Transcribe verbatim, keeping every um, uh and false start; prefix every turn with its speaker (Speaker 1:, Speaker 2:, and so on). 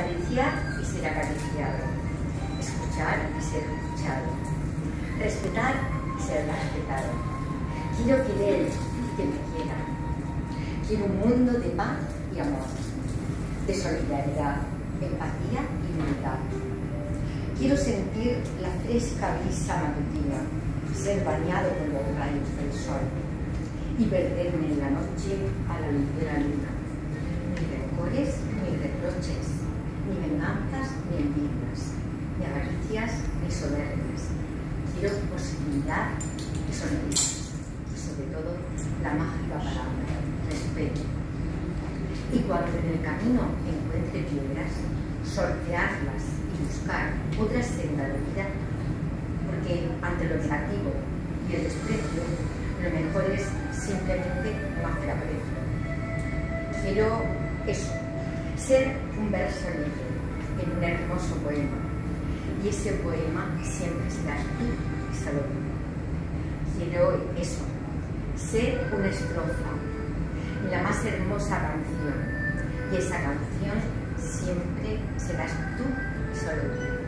Speaker 1: Acariciar y ser acariciado. Escuchar y ser escuchado. Respetar y ser respetado. Quiero querer y que me quieran. Quiero un mundo de paz y amor, de solidaridad, empatía y unidad. Quiero sentir la fresca brisa matutina, ser bañado con los rayos del sol y perderme en la noche a la luz de la luna. Ni rencores, ni reproches, ni venganzas, ni envidias, ni avaricias, ni soberbias. Quiero posibilidad y sonrisa, y sobre todo la mágica palabra, respeto. Y cuando en el camino encuentre piedras, sortearlas y buscar otra senda de vida, porque ante lo negativo y el desprecio, lo mejor es simplemente no hacer aprecio. Quiero eso, ser un verso libre en un hermoso poema, y ese poema siempre serás tú y solo tú. Quiero eso, ser una estrofa, la más hermosa canción, y esa canción siempre serás tú y solo tú.